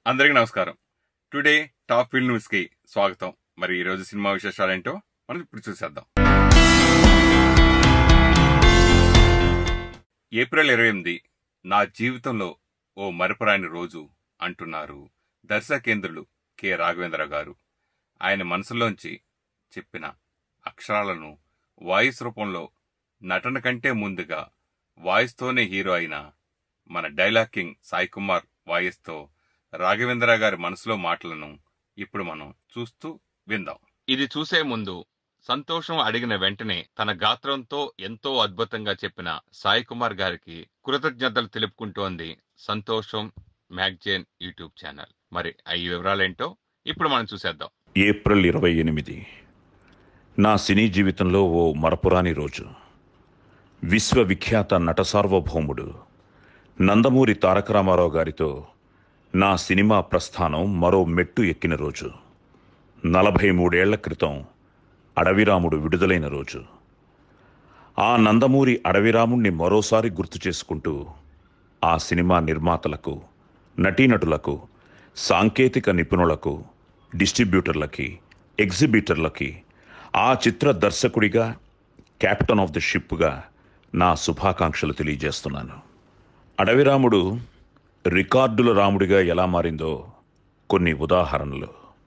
అందరికీ నమస్కారం. Today top film news కి స్వాగతం. మరి ఈ రోజు సినిమా విశేషాలేంటో మనం ఇప్పుడు చూసేద్దాం. ఏప్రిల్ 28 నా జీవితంలో ఓ మరపురాని రోజు అంటున్నారు దర్శకేంద్రులు కె. రాఘవేంద్ర గారు. ఆయన మనసులోంచి చెప్పిన అక్షరాలను వాయిస్ రూపంలో నటన కంటే ముందుగా వాయిస్తోనే హీరో అయిన మన డైలాగ్ కింగ్ సాయి కుమార్ వాయిస్తో రాఘవేంద్ర గారి మనసులో మాటలను ఇప్పుడు మనం చూస్తూ విందాం. ఇది చూసే ముందు సంతోషం అడిగిన వెంటనే తన గాత్రంతో ఎంతో అద్భుతంగా చెప్పిన సాయి కుమార్ గారికి కృతజ్ఞతలు తెలుపుకుంటోంది సంతోషం మ్యాగజైన్ యూట్యూబ్ ఛానల్. మరి ఈ వివరాలేంటో ఇప్పుడు మనం చూసేద్దాం. ఏప్రిల్ 28 నా సినీ జీవితంలో ఓ మరపురాని రోజు. విశ్వవిఖ్యాత నట సార్వభౌముడు నందమూరి తారక రామారావు గారితో నా సినిమా ప్రస్థానం మరో మెట్టు ఎక్కిన రోజు. 43 ఏళ్ల క్రితం అడవిరాముడు విడుదలైన రోజు. ఆ నందమూరి అడవిరాముణ్ణి మరోసారి గుర్తు చేసుకుంటూ ఆ సినిమా నిర్మాతలకు, నటీనటులకు, సాంకేతిక నిపుణులకు, డిస్ట్రిబ్యూటర్లకి, ఎగ్జిబిటర్లకి, ఆ చిత్ర దర్శకుడిగా, కెప్టెన్ ఆఫ్ ది షిప్గా నా శుభాకాంక్షలు తెలియజేస్తున్నాను. అడవిరాముడు రికార్డుల రాముడిగా ఎలా మారిందో కొన్ని ఉదాహరణలు.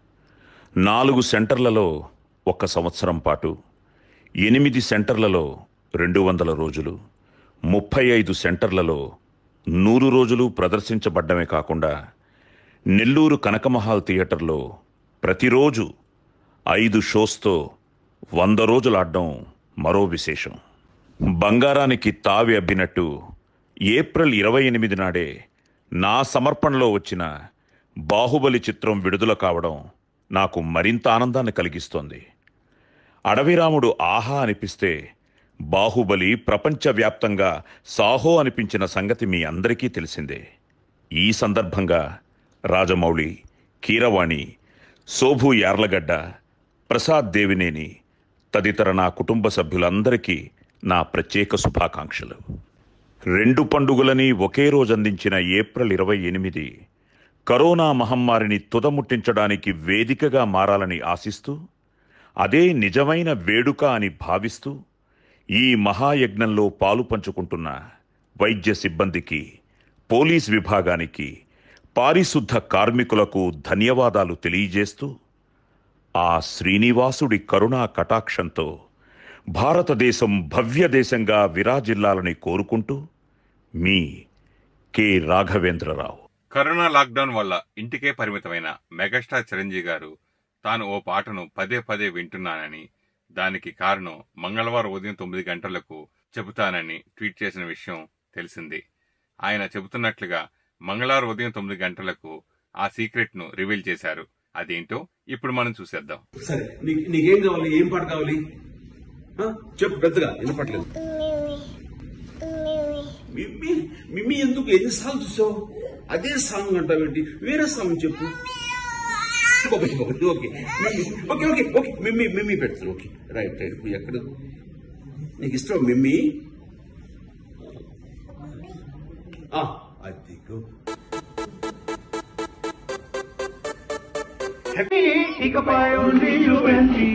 4 సెంటర్లలో 1 సంవత్సరం పాటు, 8 సెంటర్లలో 200 రోజులు, 35 సెంటర్లలో 100 రోజులు ప్రదర్శించబడ్డమే కాకుండా నెల్లూరు కనకమహాల్ థియేటర్లో ప్రతిరోజు 5 షోస్తో 100 రోజులు ఆడడం మరో విశేషం. బంగారానికి తావి అబ్బినట్టు ఏప్రిల్ 28 నాడే నా సమర్పణలో వచ్చిన బాహుబలి చిత్రం విడుదల కావడం నాకు మరింత ఆనందాన్ని కలిగిస్తోంది. అడవిరాముడు ఆహా అనిపిస్తే బాహుబలి ప్రపంచవ్యాప్తంగా సాహో అనిపించిన సంగతి మీ అందరికీ తెలిసిందే. ఈ సందర్భంగా రాజమౌళి, కీరవాణి, శోభు యార్లగడ్డ, ప్రసాద్ దేవినేని తదితర నా కుటుంబ సభ్యులందరికీ నా ప్రత్యేక శుభాకాంక్షలు. 2 పండుగలని ఒకే రోజు అందించిన ఏప్రిల్ 28 కరోనా మహమ్మారిని తుదముట్టించడానికి వేదికగా మారాలని ఆశిస్తూ, అదే నిజమైన వేడుక అని భావిస్తూ ఈ మహాయజ్ఞంలో పాలు పంచుకుంటున్న వైద్య సిబ్బందికి, పోలీస్ విభాగానికి, పారిశుద్ధ కార్మికులకు ధన్యవాదాలు తెలియజేస్తూ, ఆ శ్రీనివాసుడి కరుణా కటాక్షంతో భారతదేశం భవ్య దేశంగా విరాజిల్లాలని కోరుకుంటూ మీ కె. రాఘవేంద్రరావు. కరోనా లాక్డౌన్ వల్ల ఇంటికే పరిమితమైన మెగాస్టార్ చిరంజీవి గారు తాను ఓ పాటను పదే పదే వింటున్నానని, దానికి కారణం మంగళవారం ఉదయం 9 గంటలకు చెబుతానని ట్వీట్ చేసిన విషయం తెలిసింది. ఆయన చెబుతున్నట్లుగా మంగళవారం ఉదయం 9 గంటలకు ఆ సీక్రెట్ ను రివీల్ చేశారు. అదేంటో ఇప్పుడు మనం చూసేద్దాం. సరే, నీకేం కావాలి? ఏం పాట కావాలి చెప్పు. పెద్దగా వినపట్లేదు. మిమ్మీ ఎందుకు? ఎన్నిసార్లు చూసావు? అదే సాంగ్ అంటావేంటి? వేరే సాంగ్ చెప్పు. Okay okay okay okay okay మిమ్మీ పెడతారు. Okay right right. ఎక్కడ నీకు ఇష్టం మిమ్మీ? అదిగో ఇకపై only you and me.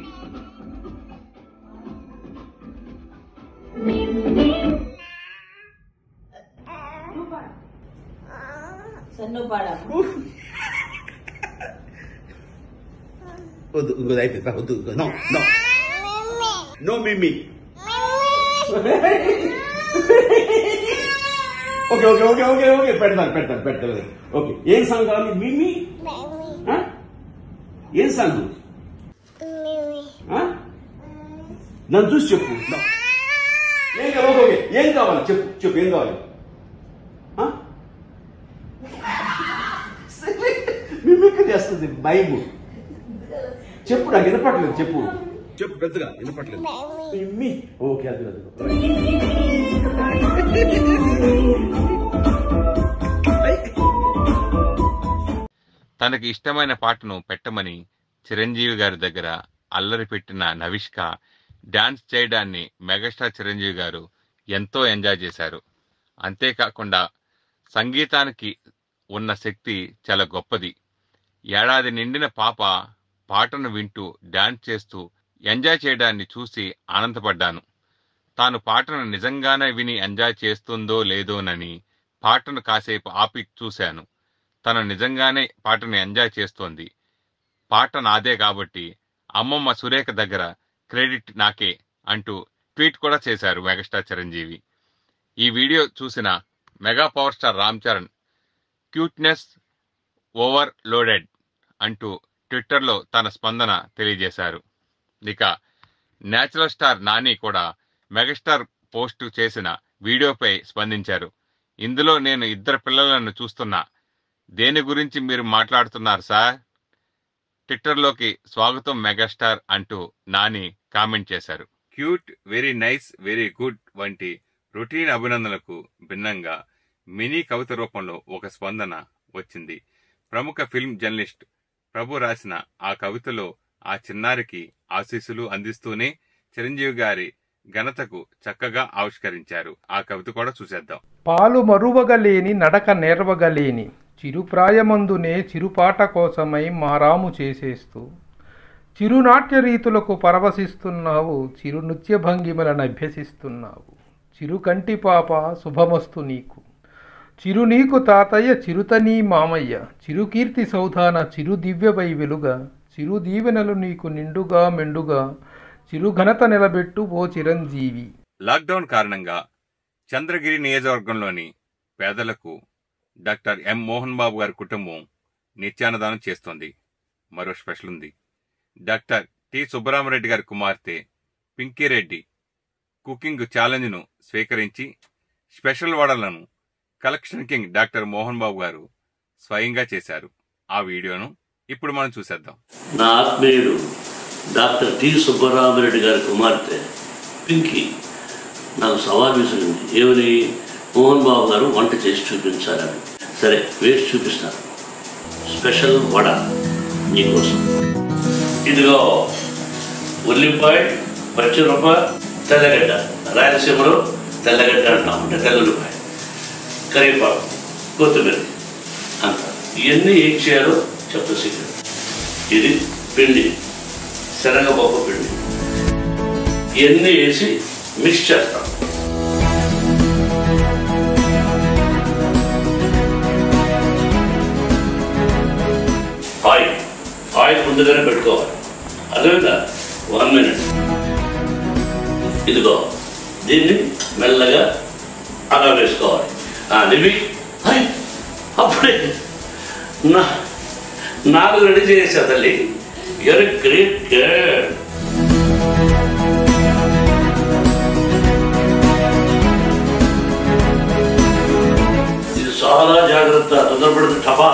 వద్దు ఇంకోది అయిపోయింది. వద్దు నో నో నో మిమ్మీ. Okay okay okay okay okay పెడతాను. ఓకే, ఏం సాంగ్ కావాలి మిమ్మీ? ఏం సాంగ్? నన్ను చూసి చెప్పు. ఏం కావాలి? ఓకే ఏం కావాలి చెప్పు ఏం కావాలి? మిమ్మీకి చేస్తుంది భయము. చెప్పు, నాకు వినపట్లేదు. చెప్పు పెద్దగా వినపట్లేదు. మిమ్మీ ఓకే అది తనకి ఇష్టమైన పాటను పెట్టమని చిరంజీవి గారి దగ్గర అల్లరి పెట్టిన నవిష్క డాన్స్ చేయడాన్ని మెగాస్టార్ చిరంజీవి గారు ఎంతో ఎంజాయ్ చేశారు. అంతేకాకుండా సంగీతానికి ఉన్న శక్తి చాలా గొప్పది. ఏడాది నిండిన పాప పాటను వింటూ డాన్స్ చేస్తూ ఎంజాయ్ చేయడాన్ని చూసి ఆనందపడ్డాను. తాను పాటను నిజంగానే విని ఎంజాయ్ చేస్తుందో లేదోనని పాటను కాసేపు ఆపి చూశాను. తను నిజంగానే పాటను ఎంజాయ్ చేస్తోంది. పాట నాదే కాబట్టి అమ్మమ్మ సురేఖ దగ్గర క్రెడిట్ నాకే అంటూ ట్వీట్ కూడా చేశారు మెగాస్టార్ చిరంజీవి. ఈ వీడియో చూసిన mega power star Ram Charan cuteness over loaded అంటూ ట్విట్టర్లో తన స్పందన తెలియజేశారు. ఇక నేచురల్ స్టార్ నాని కూడా మెగాస్టార్ పోస్టు చేసిన వీడియోపై స్పందించారు. ఇందులో నేను 2 పిల్లలను చూస్తున్నా, దేని గురించి మీరు మాట్లాడుతున్నారు సార్? ట్విట్టర్లోకి స్వాగతం మెగాస్టార్ అంటూ నాని కామెంట్ చేశారు. Cute, very nice, very good వంటి రొటీన్ అభినందనలకు భిన్నంగా మినీ కవిత రూపంలో ఒక స్పందన వచ్చింది. ప్రముఖ ఫిల్మ్ జర్నలిస్ట్ ప్రభు రాసిన ఆ కవితలో ఆ చిన్నారికి ఆశీస్సులు అందిస్తూనే చిరంజీవి గారి ఘనతకు చక్కగా ఆవిష్కరించారు. ఆ కవిత కూడా చూసేద్దాం. పాలు మరువగలేని నడక నేర్వగలేని చిరుప్రాయమందునే చిరుపాట కోసమై మారాము చేసేస్తూ చిరునాట్య రీతులకు పరవశిస్తున్నావు, చిరు నృత్య భంగిమలను అభ్యసిస్తున్నావు. చిరు కంటి పాప శుభమస్తు నీకు, చిరు నీకు తాతయ్య, చిరుతనీ మామయ్య, చిరుకీర్తి సౌధాన చిరు దివ్యవై వెలుగ, చిరు దీవెనలు నీకు నిండుగా మెండుగా, చిరు ఘనత నిలబెట్టు ఓ చిరంజీవి. లాక్డౌన్ కారణంగా చంద్రగిరి నియోజకవర్గంలోని పేదలకు డాక్టర్ ఎం మోహన్ బాబు గారి కుటుంబం నిత్యాన్నదానం చేస్తోంది. మరో స్పెషల్ ఉంది. డాక్టర్ టి సుబ్బరామరెడ్డి గారి కుమార్తె పింకీరెడ్డి కుకింగ్ ఛాలెంజ్ను స్వీకరించి స్పెషల్ వడలను collection king doctor Mohan Babu గారు స్వయంగా చేశారు. ఆ వీడియోను ఇప్పుడు మనం చూసేద్దాం. నా ఆత్మీయుడు డాక్టర్ టి సుబ్బరామరెడ్డి గారి కుమార్తె పింకీ నాకు సవాల్ విసిరింది. ఏమని? మోహన్ బాబు గారు వంట చేసి చూపించాలని. సరే, వేసి చూపిస్తాను. స్పెషల్ వడ నీకోసం. ఇదిగో ఉల్లిపాయ, పచ్చిమిరప, తెల్లగడ్డ. రాయలసీమలో తెల్లగడ్డ అంటాం, అంటే తెల్లుల్లిపాయ, కరివేపాకు, కొత్తిమీర అంట. ఇవన్నీ ఏం చేయాలో చెప్తా సీక్రెట్. ఇది పిండి, శనగపప్పు పిండి. ఇవన్నీ వేసి మిక్స్ చేస్తాం. ఆయిల్ ముందుగానే పెట్టుకోవాలి. అదేవిధంగా 1 మినిట్. ఇదిగో దీన్ని మెల్లగా అలా వేసుకోవాలి. నివి అప్పుడే నాకు రెడీ చేసా తల్లి. You're great girl. ఇది చాలా జాగ్రత్త, తొందరపడితే టపా.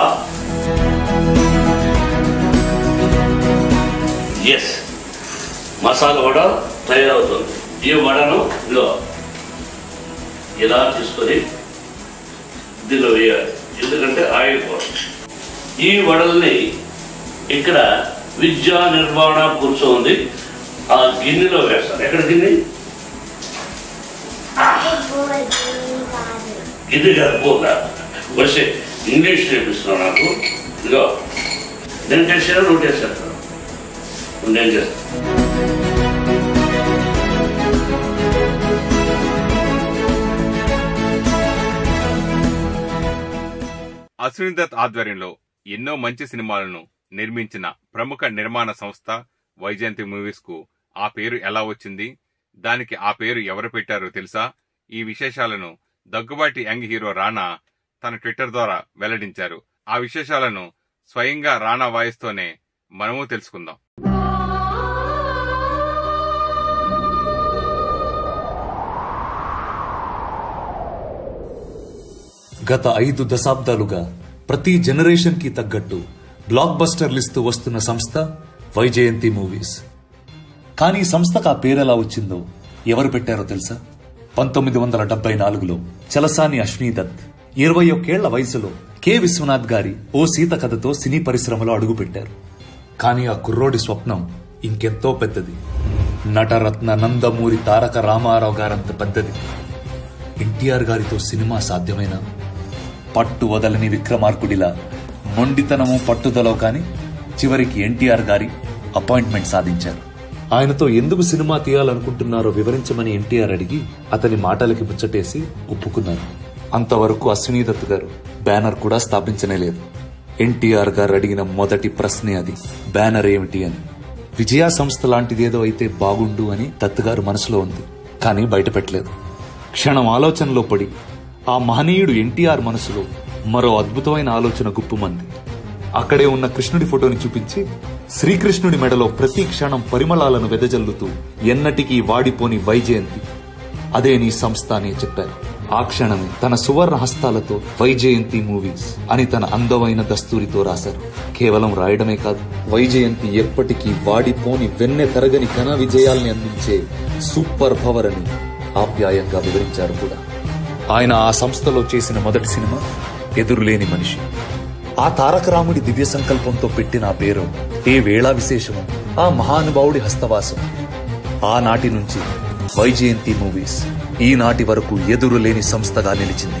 ఎస్, మసాలా వడ తయారవుతుంది. ఈ వడను ఇదిగో ఇలా తీసుకొని దీనిలో వేయాలి, ఎందుకంటే ఆయిల్ కోసం. ఈ వడల్ని ఇక్కడ విద్యా నిర్వహణ కూర్చోంది, ఆ గిన్నెలో వేస్తాను. ఎక్కడ గిన్నె? ఇది పోగా వచ్చే ఇంగ్లీష్ నేర్పిస్తున్నావు నాకు. ఇదిగో నేను చేసాను, నువ్వు చేస్తాను. నేను చేస్తాను. అశ్విని దత్ ఆధ్వర్యంలో ఎన్నో మంచి సినిమాలను నిర్మించిన ప్రముఖ నిర్మాణ సంస్థ వైజయంతి మూవీస్ కు ఆ పేరు ఎలా వచ్చింది, దానికి ఆ పేరు ఎవరు పెట్టారో తెలుసా? ఈ విశేషాలను దగ్గుబాటి యంగ్ హీరో రానా తన ట్విట్టర్ ద్వారా వెల్లడించారు. ఆ విశేషాలను స్వయంగా రానా వాయిస్తోనే మనము తెలుసుకుందాం. గత 5 దశాబ్దాలుగా ప్రతి జనరేషన్ కి తగ్గట్టు బ్లాక్ బస్టర్లు ఇస్తూ వస్తున్న సంస్థ వైజయంతి మూవీస్. కానీ సంస్థకు ఆ పేరెలా వచ్చిందో ఎవరు పెట్టారో తెలుసా? 1974లో చలసాని అశ్విని దత్ 21 ఏళ్ల వయసులో కె విశ్వనాథ్ గారి ఓ సీత కథతో సినీ పరిశ్రమలో అడుగుపెట్టారు. కానీ ఆ కుర్రోడి స్వప్నం ఇంకెంతో పెద్దది. నటరత్న నందమూరి తారక రామారావు గారంత పెద్దది. ఎన్టీఆర్ గారితో సినిమా సాధ్యమేనా? పట్టు వదలని విక్రమార్కుడిలా మొండితనము పట్టుదల కాని చివరికి ఎన్టీఆర్ గారి అపాయింట్మెంట్ సాధించారు. ఆయనతో ఎందుకు సినిమా తీయాలనుకుంటున్నారో వివరించమని ఎన్టీఆర్ అడిగి అతని మాటలకి ముచ్చటేసి ఒప్పుకున్నారు. అంతవరకు అశ్వినీ దత్ గారు బ్యానర్ కూడా స్థాపించనే లేదు. ఎన్టీఆర్ గారు అడిగిన మొదటి ప్రశ్నే అది, బ్యానర్ ఏమిటి అని. విజయ సంస్థ లాంటిదేదో అయితే బాగుండు అని దత్ గారు మనసులో ఉంది, కానీ బయట పెట్టలేదు. క్షణం ఆలోచనలో పడి ఆ మహనీయుడు ఎన్టీఆర్ మనసులో మరో అద్భుతమైన ఆలోచన గుప్పుమంది. అక్కడే ఉన్న కృష్ణుడి ఫోటోని చూపించి శ్రీకృష్ణుడి మెడలో ప్రతి క్షణం పరిమళాలను వెదజల్లుతూ ఎన్నటికీ వాడిపోని వైజయంతి అదే నీ సంస్థ అని చెప్పారు. ఆ క్షణమే తన సువర్ణ హస్తాలతో వైజయంతి మూవీస్ అని తన అందమైన దస్తూరితో రాశారు. కేవలం రాయడమే కాదు, వైజయంతి ఎప్పటికీ వాడిపోని వెన్నె తరగని ఘన విజయాల్ని అందించే సూపర్ పవర్ అని ఆప్యాయంగా వివరించారు కూడా. ఆయన ఆ సంస్థలో చేసిన మొదటి సినిమా ఎదురులేని మనిషి. ఆ తారక రాముడి దివ్య సంకల్పంతో పెట్టిన ఆ పేరు ఏ వేళా విశేషము, ఆ మహానుభావుడి హస్తవాసం. ఆనాటి నుంచి వైజయంతి మూవీస్ ఈనాటి వరకు ఎదురులేని సంస్థగా నిలిచింది.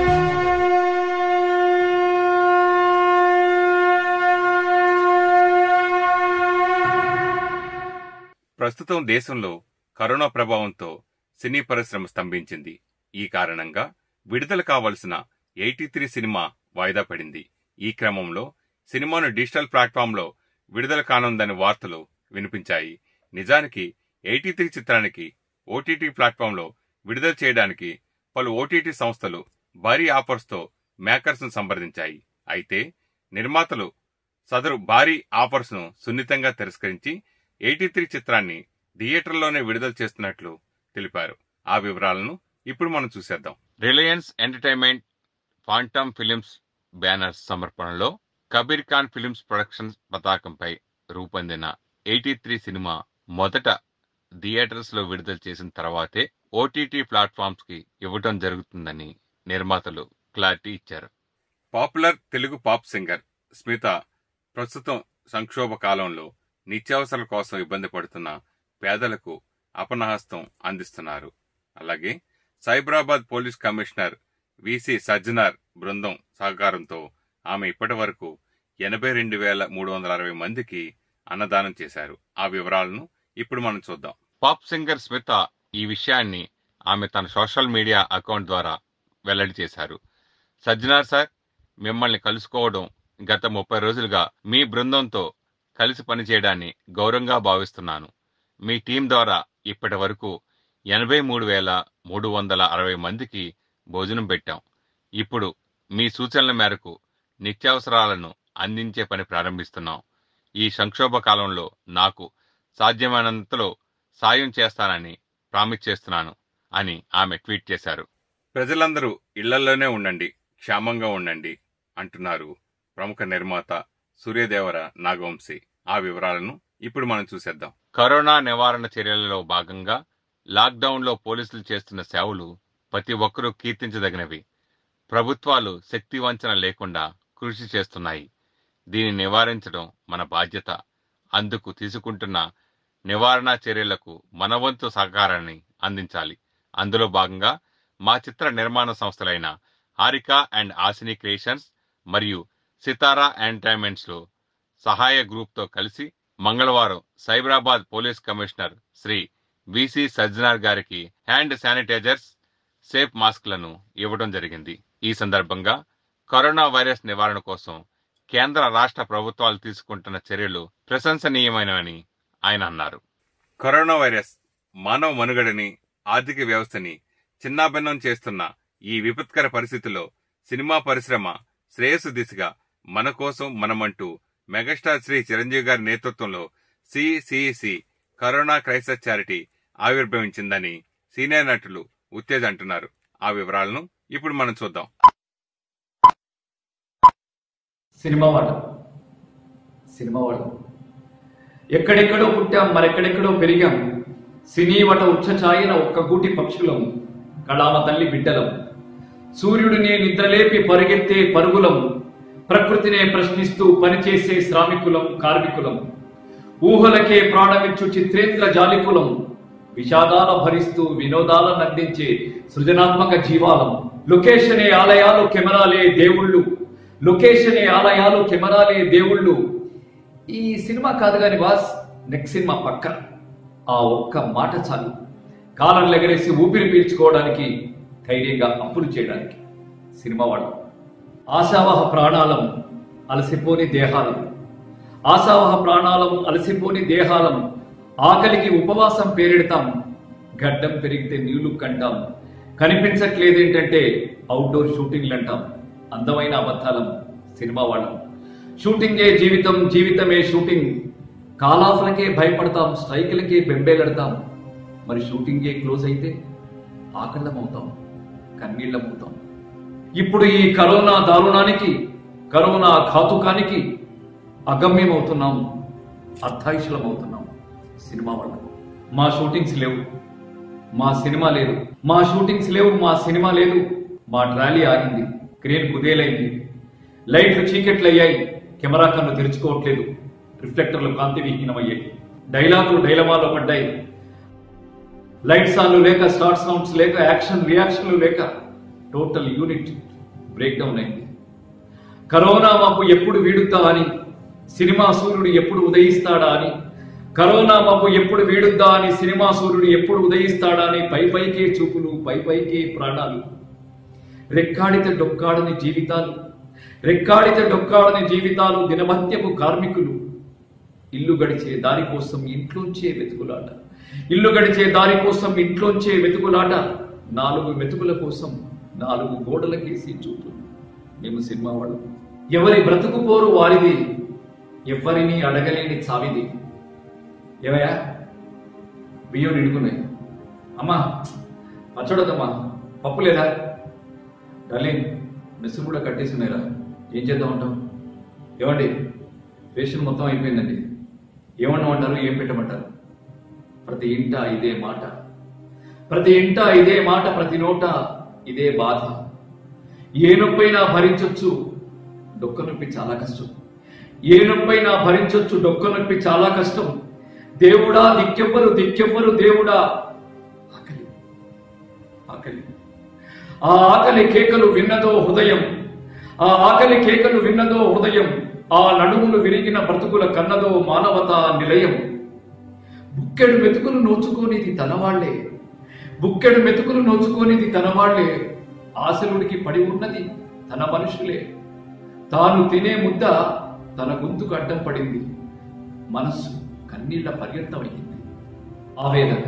ప్రస్తుతం దేశంలో కరోనా ప్రభావంతో సినీ పరిశ్రమ స్తంభించింది. ఈ కారణంగా విడుదల కావలసిన 83 సినిమా వాయిదా పడింది. ఈ క్రమంలో సినిమాను డిజిటల్ ప్లాట్ఫామ్లో విడుదల కానుందని వార్తలు వినిపించాయి. నిజానికి 83 చిత్రానికి ఓటీటీ ప్లాట్ఫామ్లో విడుదల చేయడానికి పలు ఓటీటీ సంస్థలు భారీ ఆఫర్స్తో మేకర్స్ను సంప్రదించాయి. అయితే నిర్మాతలు సదరు భారీ ఆఫర్స్ను సున్నితంగా తిరస్కరించి 83 చిత్రాన్ని థియేటర్లోనే విడుదల చేస్తున్నట్లు తెలిపారు. ఆ వివరాలను ఇప్పుడు మనం చూసేద్దాం. Reliance Entertainment Phantom Films banners సమర్పణలో కబీర్ ఖాన్ ఫిలిమ్స్ ప్రొడక్షన్స్ పతాకంపై రూపొందిన 83 సినిమా మొదట థియేటర్స్ లో విడుదల చేసిన తర్వాతే ఓటీటీ ప్లాట్ఫామ్స్ కి ఇవ్వడం జరుగుతుందని నిర్మాతలు క్లారిటీ ఇచ్చారు. Popular Telugu pop singer Smitha ప్రస్తుతం సంక్షోభ కాలంలో నిత్యావసరాల కోసం ఇబ్బంది పడుతున్న పేదలకు అపనహస్తం అందిస్తున్నారు. అలాగే Cyberabad police commissioner V C Sajjanar బృందం సహకారంతో ఆమె ఇప్పటి వరకు 82,360 మందికి అన్నదానం చేశారు. ఆ వివరాలను ఇప్పుడు మనం చూద్దాం. పాప్ సింగర్ స్మిత ఈ విషయాన్ని ఆమె తన సోషల్ మీడియా అకౌంట్ ద్వారా వెల్లడి చేశారు. సజ్జనార్ సార్, మిమ్మల్ని కలుసుకోవడం గత 30 రోజులుగా మీ బృందంతో కలిసి పనిచేయడాన్ని గౌరవంగా భావిస్తున్నాను. మీ టీం ద్వారా ఇప్పటి వరకు 83,360 మందికి భోజనం పెట్టాం. ఇప్పుడు మీ సూచనల మేరకు నిత్యావసరాలను అందించే పని ప్రారంభిస్తున్నాం. ఈ సంక్షోభ కాలంలో నాకు సాధ్యమైనంతలో సాయం చేస్తానని ప్రామిస్ చేస్తున్నాను అని ఆమె ట్వీట్ చేశారు. ప్రజలందరూ ఇళ్లలోనే ఉండండి, క్షేమంగా ఉండండి అంటున్నారు ప్రముఖ నిర్మాత సూర్యదేవర నాగవంశీ. ఆ వివరాలను ఇప్పుడు మనం చూసేద్దాం. కరోనా నివారణ చర్యలలో భాగంగా లాక్డౌన్లో పోలీసులు చేస్తున్న సేవలు ప్రతి ఒక్కరూ కీర్తించదగినవి. ప్రభుత్వాలు శక్తి వంచన లేకుండా కృషి చేస్తున్నాయి. దీన్ని నివారించడం మన బాధ్యత. అందుకు తీసుకుంటున్న నివారణ చర్యలకు మన వంతు సహకారాన్ని అందించాలి. అందులో భాగంగా మా చిత్ర నిర్మాణ సంస్థలైన హారిక అండ్ ఆసిని క్రియేషన్స్ మరియు సితారా ఎంటర్టైన్మెంట్స్ లో సహాయ గ్రూప్తో కలిసి మంగళవారం Cyberabad police commissioner Shri V C Sajjanar గారికి హ్యాండ్ శానిటైజర్స్, సేఫ్ మాస్క్లను ఇవ్వడం జరిగింది. ఈ సందర్భంగా కరోనా వైరస్ నివారణ కోసం కేంద్ర రాష్ట్ర ప్రభుత్వాలు తీసుకుంటున్న చర్యలు ప్రశంసనీయమైనవని ఆయన అన్నారు. కరోనా వైరస్ మానవ మనుగడని, ఆర్థిక వ్యవస్థని చిన్నాభిన్నం చేస్తున్న ఈ విపత్కర పరిస్థితుల్లో సినిమా పరిశ్రమ శ్రేయస్సు దిశగా మన కోసం మనమంటూ మెగాస్టార్ శ్రీ చిరంజీవి గారి నేతృత్వంలో సిసిసి కరోనా క్రైసిస్ చారిటీ ఆవిర్భవించిందని సీనియర్ నటులు ఉత్తేజ్ అంటున్నారు. ఆ వివరాలను ఇప్పుడు మనం చూద్దాం. సినిమా వాళ్ళ ఎక్కడెక్కడో పుట్టాం, మరెక్కడెక్కడో పెరిగాం. సినీ వట ఉచ్చఛాయిన ఒక్కగూటి పక్షులం, కళామ తల్లి బిడ్డలం. సూర్యుడిని నిద్రలేపి పరుగెత్తే పరుగులం, ప్రకృతినే ప్రశ్నిస్తూ పనిచేసే శ్రామికులం, కార్మికులం. ఊహలకే ప్రాణమిచ్చు చిత్రేంద్ర జాలికులం, విషాదాల భరిస్తూ వినోదాలను అందించే సృజనాత్మక జీవాలం. లొకేషనే ఆలయాలు కెమెరాలే దేవుళ్ళు, లొకేషనే ఆలయాలు కెమెరాలే దేవుళ్ళు. ఈ సినిమా కాదు కాని బాస్, నెక్స్ట్ సినిమా పక్క. ఆ ఒక్క మాట చాలు కాలం ఎగరేసి ఊపిరి పీల్చుకోవడానికి, ధైర్యంగా అప్పులు చేయడానికి. సినిమా వాళ్ళు ఆశావహ ప్రాణాలం అలసిపోని దేహాలం, ఆశావహ ప్రాణాలం అలసిపోని దేహాలం. ఆకలికి ఉపవాసం పేరెడతాం, గడ్డం పెరిగితే నీళ్లు కంటాం. కనిపించట్లేదేంటంటే అవుట్డోర్ షూటింగ్లు అంటాం. అందమైన అబద్ధాలం సినిమా వాళ్ళం. షూటింగే జీవితం, జీవితమే షూటింగ్. కాలాఫ్లకే భయపడతాం, స్ట్రైకులకే బెంబేలెడతాం. మరి షూటింగే క్లోజ్ అయితే ఆకళ్ళమవుతాం, కన్నీళ్ళమవుతాం. ఇప్పుడు ఈ కరోనా దారుణానికి, కరోనా ఘాతుకానికి అగమ్యమవుతున్నాం, అర్థాయుషులమవుతున్నాం సినిమా వాళ్ళం. మా షూటింగ్స్ లేవు, మా సినిమా లేదు. మా షూటింగ్స్ లేవు, మా సినిమా లేదు. మా ట్రాలీ ఆగింది, క్రేన్ కుదేలైంది, లైట్లు చీకట్లయ్యాయి, కెమెరా కన్ను తెరుచుకోవట్లేదు, రిఫ్లెక్టర్లు కాంతి విహీనమయ్యాయి, డైలాగులు డైలమాలో పడ్డాయి. లైట్ సార్లు లేక, స్టార్ట్ సౌండ్స్ లేక, యాక్షన్ రియాక్షన్లు లేక టోటల్ యూనిట్ బ్రేక్ డౌన్ అయింది. కరోనా మబ్బు ఎప్పుడు వీడుద్దా అని, సినిమా సూర్యుడు ఎప్పుడు ఉదయిస్తాడా అని, కరోనా మబ్బు ఎప్పుడు వీడుద్దా అని, సినిమా సూర్యుడు ఎప్పుడు ఉదయిస్తాడా అని పై పైకే చూపులు, పై పైకే ప్రాణాలు. రెక్కాడితే డొక్కాడని జీవితాలు, రెక్కాడితే డొక్కాడని జీవితాలు. దినమత్యపు కార్మికులు, ఇల్లు గడిచే దారి కోసం ఇంట్లోంచే వెతుకులాట, ఇల్లు గడిచే దారి కోసం ఇంట్లోంచే వెతుకులాట. 4 మెతుకుల కోసం 4 గోడలకేసి చూపులు. మేము సినిమా వాళ్ళు. ఎవరి బ్రతుకు పోరు వారిది, ఎవరిని అడగలేని చావిది. ఏవయ్యా బియ్యం నిండుకున్నాయి, అమ్మా పచ్చడదమ్మా, పప్పు లేదా, డార్లింగ్ మెస్సు కూడా కట్టేస్తున్నాయిరా, ఏం చేద్దాం అంటాం. ఏమండి రేషన్ మొత్తం అయిపోయిందండి, ఏమన్నామంటారు, ఏం పెట్టమంటారు. ప్రతి ఇంట ఇదే మాట, ప్రతి ఇంట ఇదే మాట, ప్రతి నోట ఇదే బాధ. ఏ నొప్పైనా భరించొచ్చు, డొక్క నొప్పి చాలా కష్టం. ఏ నొప్పైనా భరించొచ్చు, డొక్క నొప్పి చాలా కష్టం. దేవుడా దిక్కెవ్వరు, దిక్కెవ్వరు దేవుడా. ఆకలి, ఆకలి, ఆ ఆకలి కేకలు విన్నదో హృదయం, ఆ ఆకలి కేకలు విన్నదో హృదయం. ఆ నడుములు విరిగిన బ్రతుకుల కన్నదో మానవతా నిలయం. బుక్కెడు మెతుకులు నోచుకోనిది తనవాళ్లే, బుక్కెడు మెతుకులు నోచుకోనిది తనవాళ్లే. ఆశలుడికి పడి ఉన్నది తన మనుషులే. తాను తినే ముద్ద తన గొంతుకు అడ్డం పడింది, మనస్సు కన్నీళ్ల పర్యంతమైంది. ఆవేదన,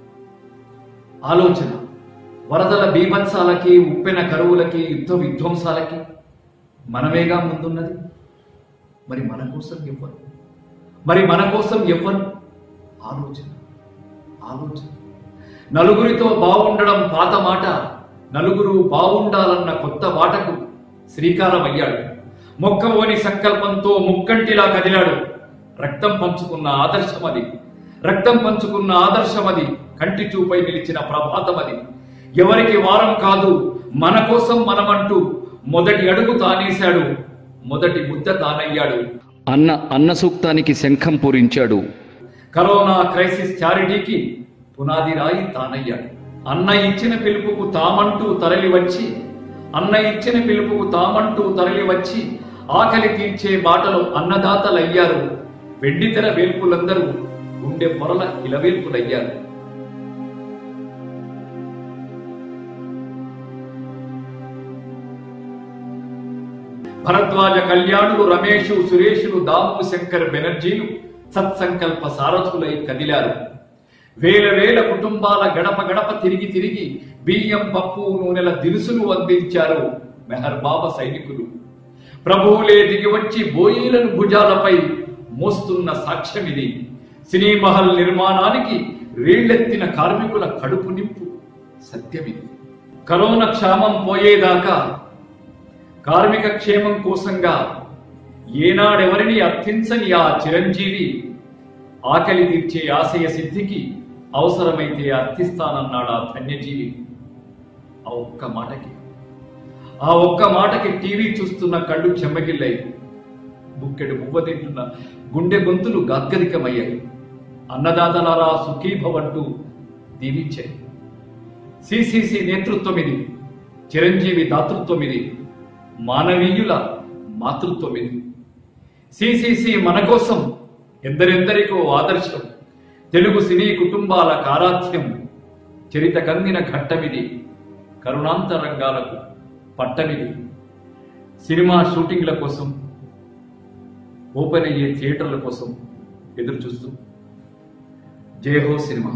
ఆలోచన, వరదల బీభత్సాలకి, ఉప్పెన కరువులకి, యుద్ధ విధ్వంసాలకి మనమేగా ముందున్నది. మరి మన కోసం ఎవ్వరు, మరి మన కోసం ఎవ్వరు. ఆలోచన, ఆలోచన. నలుగురితో బాగుండడం పాత మాట, నలుగురు బాగుండాలన్న కొత్త బాటకు శ్రీకారం అయ్యాడు. మొక్కవోని సంకల్పంతో ముక్కంటిలా కదిలాడు. రక్తం పంచుకున్న ఆదర్శం అది, రక్తం పంచుకున్న ఆదర్శం అది. కంటి చూపై నిలిచిన ప్రభాతం అది. ఎవరికి వారం కాదు, మన కోసం మనమంటూ మొదటి అడుగు తానేశాడు, మొదటి ముద్ద తానయ్యాడు. అన్న సూక్తానికి శంఖం పూరించాడు. కరోనా క్రైసిస్ చారిటీకి పునాది రాయి తానయ్యాడు. అన్న ఇచ్చిన పిలుపుకు తామంటూ తరలి వచ్చి, అన్న ఇచ్చిన పిలుపుకు తామంటూ తరలి వచ్చి ఆకలి తీర్చే బాటలో అన్నదాతలయ్యారు. వెండితెర వేల్పులందరూ గుండె పొరల ఇలవేల్పులయ్యారు. భరద్వాజ కళ్యాణులు, రమేషు, సురేషులు, దాము, శంకర్ బెనర్జీలు సత్సంకల్ప సారథులై కదిలారు. వేల వేల కుటుంబాల గడప గడప తిరిగి తిరిగి బియ్యం, పప్పు, నూనెల దినుసులు అందించారు మెహర్ బాబా సైనికులు. ప్రభువులే దిగివచ్చి బోయీలను భుజాలపై మోస్తున్న సాక్ష్యమిది. సినీ మహల్ నిర్మాణానికి రేళ్లెత్తిన కార్మికుల కడుపు నింపు సత్యమిది. కరోనా క్షామం పోయేదాకా కార్మిక క్షేమం కోసంగా ఏనాడెవరిని అర్థించని ఆ చిరంజీవి ఆకలి తీర్చే ఆశయ సిద్ధికి అవసరమైతే అర్థిస్తానన్నాడు ఆ ధన్యజీవి. ఆ ఒక్క మాటకి టీవీ చూస్తున్న కళ్ళు చెమ్మగిల్లాయి. బుక్కెడు మువ్వ తింటున్న గుండె గొంతులు గాద్గదికమయ్యాయి. అన్నదాతలారా సుఖీభవంటూ దీవించాయి. సిసిసి నేతృత్వం ఇది. చిరంజీవి దాతృత్వం ఇది, మానవీయుల మాతృత్వం ఇది. సిసిసి మన కోసం ఎందరెందరికో ఆదర్శం, తెలుగు సినీ కుటుంబాల కారాధ్యం, చరిత కందిన ఘట్టమిది, కరుణాంతరంగాలకు పట్టమిది. సినిమా షూటింగ్ల కోసం, ఓపెన్ అయ్యే థియేటర్ల కోసం ఎదురు చూస్తూ జై హో సినిమా.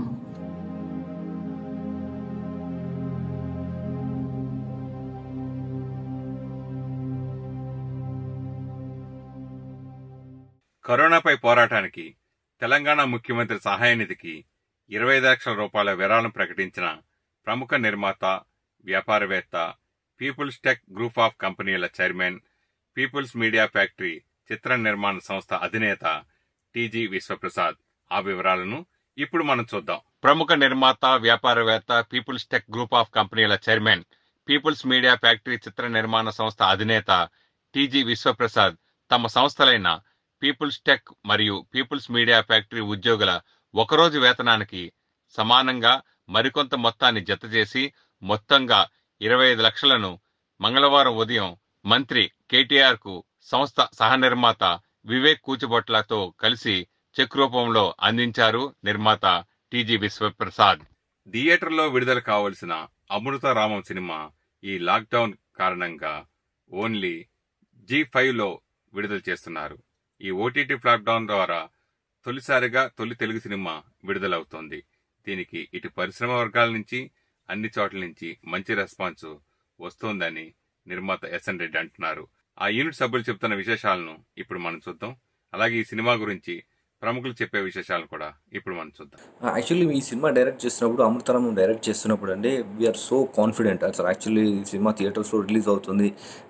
కరోనాపై పోరాటానికి తెలంగాణ ముఖ్యమంత్రి సహాయ నిధికి 25 లక్షల రూపాయల విరాళం ప్రకటించిన ప్రముఖ నిర్మాత, వ్యాపారవేత్త, పీపుల్స్ టెక్ గ్రూప్ ఆఫ్ కంపెనీల చైర్మన్, పీపుల్స్ మీడియా ఫ్యాక్టరీ చిత్ర నిర్మాణ సంస్థ అధినేత టీజీ విశ్వప్రసాద్. ఆ వివరాలను ఇప్పుడు మనం చూద్దాం. ప్రముఖ నిర్మాత, వ్యాపారవేత్త, పీపుల్స్ టెక్ గ్రూప్ ఆఫ్ కంపెనీల చైర్మన్, పీపుల్స్ మీడియా ఫ్యాక్టరీ చిత్ర నిర్మాణ సంస్థ అధినేత టీజీ విశ్వప్రసాద్ తమ సంస్థలైన పీపుల్స్ టెక్ మరియు పీపుల్స్ మీడియా ఫ్యాక్టరీ ఉద్యోగుల ఒకరోజు వేతనానికి సమానంగా మరికొంత మొత్తాన్ని జతచేసి మొత్తంగా 25 లక్షలను మంగళవారం ఉదయం మంత్రి కేటీఆర్ కు సంస్థ సహనిర్మాత వివేక్ కూచిబొట్లతో కలిసి చెక్ రూపంలో అందించారు నిర్మాత టీజీ విశ్వప్రసాద్. థియేటర్లో విడుదల కావలసిన అమృతరామం సినిమా ఈ లాక్డౌన్ కారణంగా ఓన్లీ G5లో విడుదల చేస్తున్నారు. ఈ ఓటీటీ ప్లాట్ఫామ్ ద్వారా తొలిసారిగా తొలి తెలుగు సినిమా విడుదలవుతోంది. దీనికి ఇటు పరిశ్రమ వర్గాల నుంచి అన్ని చోట్ల నుంచి మంచి రెస్పాన్స్ వస్తోందని నిర్మాత ఎస్ఎన్ రెడ్డి అంటున్నారు. ఆ యూనిట్ సభ్యులు చెబుతున్న విశేషాలను ఇప్పుడు మనం చూద్దాం. అలాగే ఈ సినిమా గురించి ప్రముఖులు చెప్పే విశేషాలు కూడా ఇప్పుడు మనం చూద్దాం. యాక్చువల్లీ ఈ సినిమా డైరెక్ట్ చేస్తున్నప్పుడు, అమృతరామం డైరెక్ట్ చేస్తున్నప్పుడు అంటే వీఆర్ సో కాన్ఫిడెంట్. అసలు యాక్చువల్లీ సినిమా థియేటర్స్లో రిలీజ్ అవుతుంది,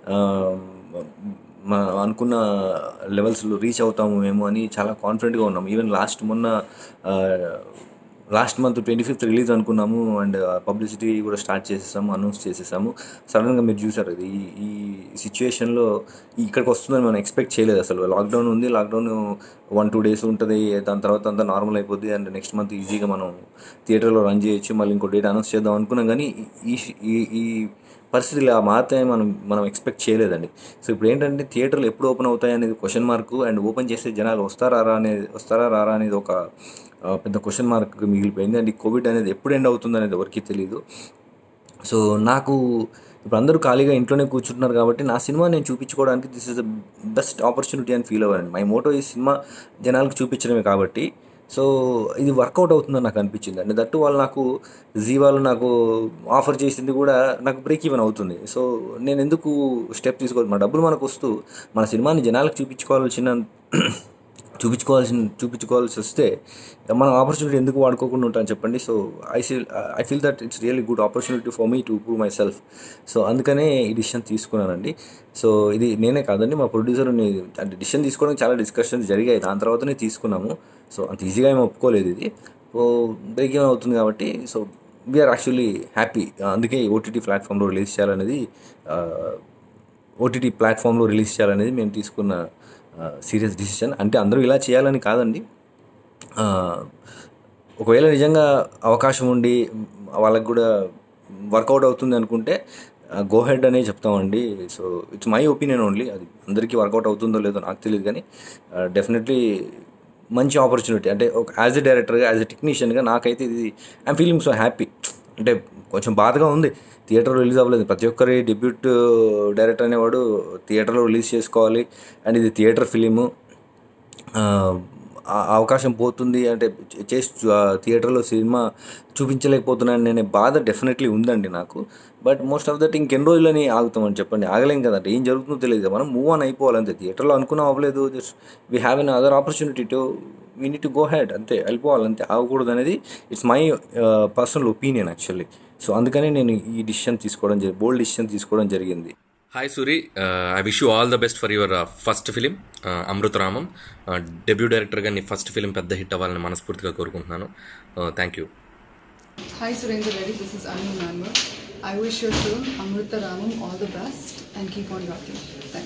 అనుకున్న లెవెల్స్లో రీచ్ అవుతాము మేము అని చాలా కాన్ఫిడెంట్గా ఉన్నాము. Even last month 25th release అనుకున్నాము అండ్ పబ్లిసిటీ కూడా స్టార్ట్ చేసేసాము, అనౌన్స్ చేసేసాము. సడన్గా మీరు చూసారు ఇది, ఈ సిచ్యువేషన్లో ఇక్కడికి వస్తుందని మనం ఎక్స్పెక్ట్ చేయలేదు. అసలు లాక్డౌన్ ఉంది, లాక్డౌన్ 1-2 days ఉంటుంది, దాని తర్వాత అంతా నార్మల్ అయిపోద్ది అండ్ నెక్స్ట్ మంత్ ఈజీగా మనం థియేటర్లో రన్ చేయొచ్చు, మళ్ళీ ఇంకో డేట్ అనౌన్స్ చేద్దాం అనుకున్నాం. కానీ ఈ పరిస్థితులు ఆ మాత్రమే మనం ఎక్స్పెక్ట్ చేయలేదండి. సో ఇప్పుడు ఏంటంటే థియేటర్లు ఎప్పుడు ఓపెన్ అవుతాయి అనేది క్వశ్చన్ మార్క్, అండ్ ఓపెన్ చేసే జనాలు వస్తారా రారా అనేది ఒక పెద్ద క్వశ్చన్ మార్క్ మిగిలిపోయింది. అండ్ ఈ కోవిడ్ అనేది ఎప్పుడు ఎండ్ అవుతుంది అనేది ఎవరికి తెలియదు. సో నాకు ఇప్పుడు అందరూ ఖాళీగా ఇంట్లోనే కూర్చుంటున్నారు కాబట్టి నా సినిమా నేను చూపించుకోవడానికి this is the best opportunity అని ఫీల్ అవ్వాలండి. మై మోటో ఈ సినిమా జనాలకు చూపించడమే కాబట్టి సో ఇది వర్కౌట్ అవుతుందని నాకు అనిపించింది. అండ్ దట్టు వాళ్ళు నాకు వాళ్ళు నాకు ఆఫర్ చేసింది కూడా నాకు బ్రేక్ ఈవెన్ అవుతుంది. సో నేను ఎందుకు స్టెప్ తీసుకోవాలి, మన డబ్బులు మనకు వస్తూ మన సినిమాని జనాలకు చూపించుకోవాల్సి వస్తే మనం ఆపర్చునిటీ ఎందుకు వాడుకోకుండా ఉంటాను చెప్పండి. So I feel that it's really good opportunity for me to prove myself. So అందుకనే ఈ డిసిషన్ తీసుకున్నానండి. సో ఇది నేనే కాదండి, మా ప్రొడ్యూసర్ని అంటే డిసిషన్ తీసుకోవడానికి చాలా డిస్కషన్స్ జరిగాయి, దాని తర్వాతనే తీసుకున్నాము. సో అంత ఈజీగా ఏమి ఒప్పుకోలేదు ఇది. సో బ్రేక్ ఈవెన్ అవుతుంది కాబట్టి సో వీఆర్ యాక్చువల్లీ హ్యాపీ. అందుకే ఓటీటీ ప్లాట్ఫామ్లో రిలీజ్ చేయాలనేది మేము తీసుకున్న సీరియస్ డిసిషన్. అంటే అందరూ ఇలా చేయాలని కాదండి, ఒకవేళ నిజంగా అవకాశం ఉండి వాళ్ళకు కూడా వర్కౌట్ అవుతుంది అనుకుంటే గో హెడ్ అనే చెప్తామండి. So it's my opinion only. అది అందరికీ వర్కౌట్ అవుతుందో లేదో నాకు తెలియదు, కానీ డెఫినెట్లీ మంచి ఆపర్చునిటీ. అంటే ఒక యాజ్ ఎ డైరెక్టర్గా, యాజ్ ఎ టెక్నీషియన్గా నాకైతే ఇది ఐఎమ్ ఫీలింగ్ సో హ్యాపీ. అంటే కొంచెం బాధగా ఉంది, థియేటర్లో రిలీజ్ అవ్వలేదు. ప్రతి ఒక్కరి డెబ్యూట్ డైరెక్టర్ అనేవాడు థియేటర్లో రిలీజ్ చేసుకోవాలి, అండ్ ఇది థియేటర్ ఫిలిము, అవకాశం పోతుంది అంటే థియేటర్లో సినిమా చూపించలేకపోతున్నాను నేను బాధ డెఫినెట్లీ ఉందండి నాకు. బట్ మోస్ట్ ఆఫ్ దట్ ఇంకెన్ని రోజులని ఆగుతామని చెప్పండి, ఆగలేం కదంటే ఏం జరుగుతుందో తెలియదు, మనం మూవ్ ఆన్ అయిపోవాలంతే. థియేటర్లో అనుకున్నా అవ్వలేదు, just we have another opportunity to we need to go head, అంతే, వెళ్ళిపోవాలంతే, ఆగకూడదు అనేది it's my personal opinion actually. So అందుకని నేను ఈ బోల్డ్ డిసిషన్ తీసుకోవడం జరిగింది. Hi Suri, I wish you all the best for your first film, Amrutharamam. Debut director ga nee first film pedda hit avvalani manaspurtiga korukuntunnanu. Thank you. Hi Surendra Reddy, this is Anu Nanwar. I wish your film Amrutharamam all the best and keep on rocking. Thanks.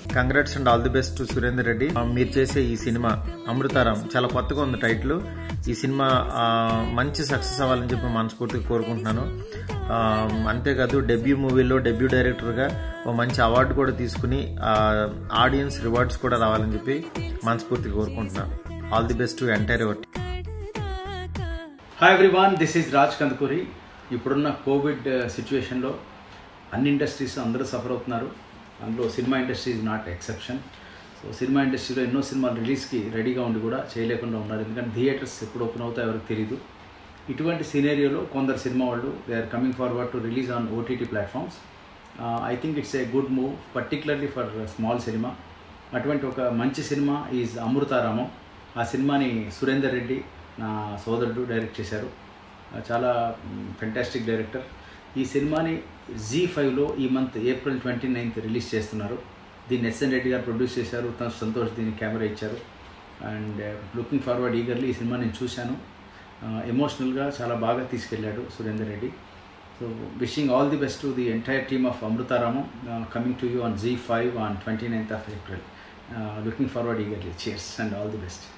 Congrats and all the best to Surender Reddy. మీరు చేసే ఈ cinema అమృతారాం చాలా కొత్తగా ఉంది title. ఈ cinema మంచి success అవ్వాలని చెప్పి మనస్ఫూర్తిగా కోరుకుంటున్నాను. అంతేకాదు డెబ్యూ మూవీలో డెబ్యూ డైరెక్టర్గా ఒక మంచి అవార్డు కూడా తీసుకుని ఆడియన్స్ రివార్డ్స్ కూడా రావాలని చెప్పి మనస్ఫూర్తిగా కోరుకుంటున్నాను. All the best to entire your team. Hi everyone, this is Raj Kandukuri. ఇప్పుడున్న కోవిడ్ సిచ్యువేషన్లో అన్ని ఇండస్ట్రీస్ అందరూ సఫర్ అవుతున్నారు. అందులో cinema industry is not exception. So cinema ఇండస్ట్రీలో ఎన్నో సినిమాలు రిలీజ్కి రెడీగా ఉండి కూడా చేయలేకుండా ఉన్నారు. ఎందుకంటే థియేటర్స్ ఎప్పుడు ఓపెన్ అవుతాయో ఎవరికి తెలియదు. ఇటువంటి సినేరియోలో కొందరు సినిమా వాళ్ళు they are coming forward to release on OTT platforms. I think it's a good move, particularly for small cinema. అటువంటి ఒక మంచి సినిమా ఈజ్ అమృతారామం. ఆ సినిమాని సురేందర్ రెడ్డి నా సోదరుడు డైరెక్ట్ చేశారు. చాలా ఫెంటాస్టిక్ డైరెక్టర్. ఈ సినిమాని జీ5లో ఈ మంత్ ఏప్రిల్ 29th రిలీజ్ చేస్తున్నారు. దీన్ని ఎస్ఎన్ రెడ్డి గారు ప్రొడ్యూస్ చేశారు. సంతోష్ దీన్ని కెమెరా ఇచ్చారు. And looking forward eagerly. ఈ సినిమా నేను చూశాను. ఎమోషనల్గా చాలా బాగా తీసుకెళ్ళాడు Surender Reddy. So wishing all the best to the entire team of Amrutharamam coming to you on Zee5 on 29th of April. Looking forward eagerly. Cheers and all the best.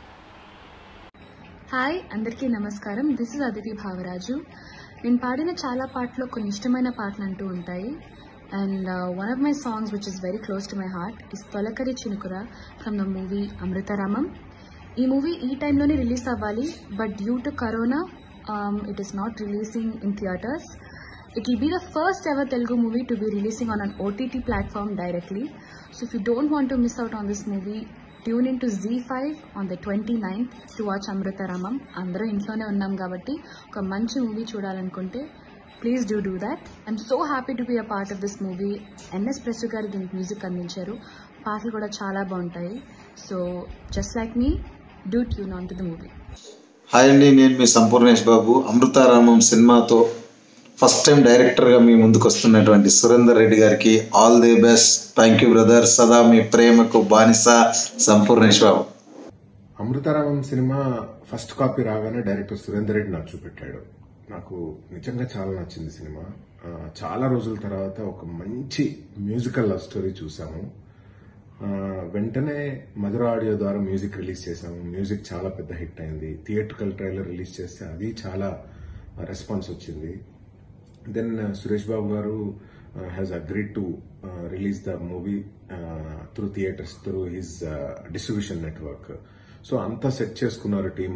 Hi, అందరికీ నమస్కారం. This is Aditi Bhavaraju. నేను పాడిన చాలా పాటలో కొన్ని ఇష్టమైన పాటలు అంటూ ఉంటాయి. And one of my songs which is very close to my heart is తొలకరి చినుకుర ఫ్రమ్ ద మూవీ అమృతారామం. ఈ మూవీ ఈ టైంలోనే రిలీజ్ అవ్వాలి, but due to corona it is not releasing in theatres. It will be the first ever Telugu movie to be releasing on an OTT platform directly. So if you don't want to miss out on this movie, tune into Z5 on the 29th to watch Amrutaramam. అందరూ ఇంట్లోనే ఉన్నాం కాబట్టి ఒక మంచి movie చూడాలనుకుంటే please do that. I'm so happy to be a part of this movie. N S ప్రెస్ గారు దీనికి మ్యూజిక్ అందించారు. పాటలు కూడా చాలా బాగుంటాయి. So just like me, do tune on to the movie. Hi అండి, నేను మీ సంపూర్ణేష్ బాబు. అమృతారామం సినిమాతో ఫస్ట్ టైం డైరెక్టర్గా మీ ముందుకు వస్తున్నటువంటి సురేందర్ రెడ్డి గారికి all the best. Thank you brother. సదా మీ ప్రేమకు బానిస Sampoornesh Babu. Amrutharamam cinema first copy రాగానే డైరెక్టర్ సురేందర్ రెడ్డి నాకు చూపెట్టాడు. నాకు నిజంగా చాలా నచ్చింది సినిమా. చాలా రోజుల తర్వాత ఒక మంచి మ్యూజికల్ లవ్ స్టోరీ చూసాము. వెంటనే మధుర ఆడియో ద్వారా మ్యూజిక్ రిలీజ్ చేశాము. మ్యూజిక్ చాలా పెద్ద హిట్ అయింది. థియేట్రికల్ ట్రైలర్ రిలీజ్ చేస్తే అది చాలా రెస్పాన్స్ వచ్చింది. Then Suresh Babu garu has agreed to release the movie through theatres, through his distribution network. So anta set cheskunnaru team.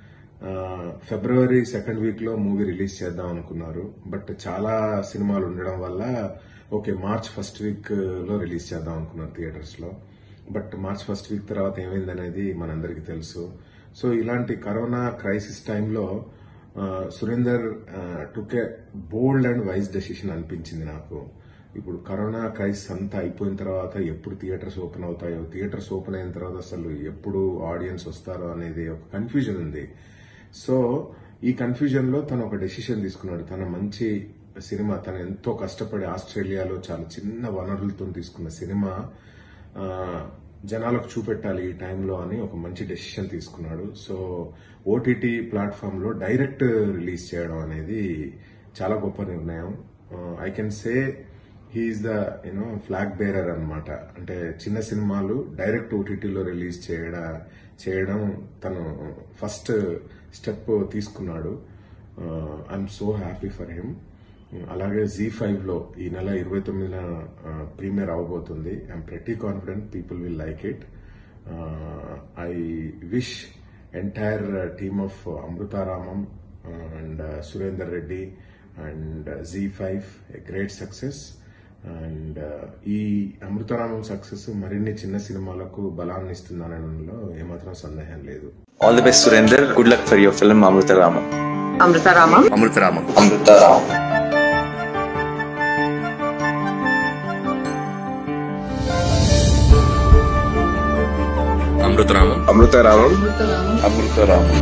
February 2nd week lo movie release cheddam anukunnaru, but chaala cinemalu undadam valla okay March 1st week lo release cheddam anukunnaru theatres lo. But March 1st week tarvata emayindanedi manandariki telusu. So ilanti corona crisis time lo Surender took a bold and wise decision అనిపించింది నాకు. ఇప్పుడు corona crisis అంతా అయిపోయిన తర్వాత ఎప్పుడు theatres open అవుతాయో, theatres open అయిన తర్వాత అసలు ఎప్పుడు ఆడియన్స్ వస్తారో అనేది ఒక కన్ఫ్యూజన్ ఉంది. సో ఈ కన్ఫ్యూజన్ లో తను ఒక డెసిషన్ తీసుకున్నాడు. తన మంచి సినిమా, తను ఎంతో కష్టపడి ఆస్ట్రేలియాలో చాలా చిన్న వనరులతో తీసుకున్న సినిమా జనాలకు చూపెట్టాలి ఈ టైంలో అని ఒక మంచి డెసిషన్ తీసుకున్నాడు. సో ఓటీటీ ప్లాట్ఫామ్ లో డైరెక్ట్ రిలీజ్ చేయడం అనేది చాలా గొప్ప నిర్ణయం. I can say he's the flag bearer అన్నమాట. అంటే చిన్న సినిమాలు డైరెక్ట్ ఓటీటీలో రిలీజ్ చేయడం తను ఫస్ట్ స్టెప్ తీసుకున్నాడు. I'm so happy for him. అలాగే Z5లో ఈ నెల 29న ప్రీమియర్ అవబోతుంది. I'm pretty confident people will like it. I wish entire team of Amrutharamam and Surender Reddy and Z5 a great success. And ఈ అమృతారామం సక్సెస్ మరిన్ని చిన్న సినిమాలకు బలాన్ని ఇస్తుందనడంలో ఏమాత్రం సందేహం లేదు. All the best Surender. Good luck for your film Amrutharamam. Amrutharamam Amrutharamam Amrutharamam. Amrutharamam Amrutharamam Amrutharamam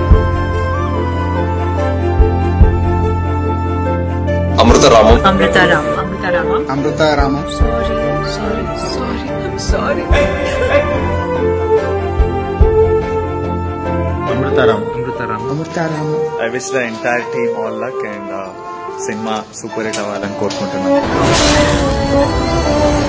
Amrutharamam Amrutharamam Amrutharamam Amrutharamam. Sorry Amrutharamam Amrutharamam Amrutharamam. I wish the entire team all luck and సినిమా super hit అవ్వాలని కోరుకుంటున్నాను.